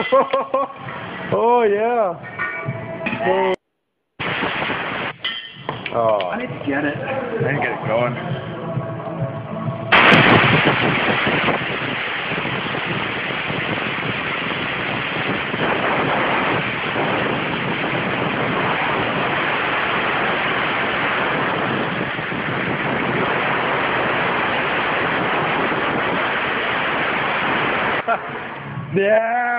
Oh yeah. Oh. I need to get it. I didn't get it going. Yeah.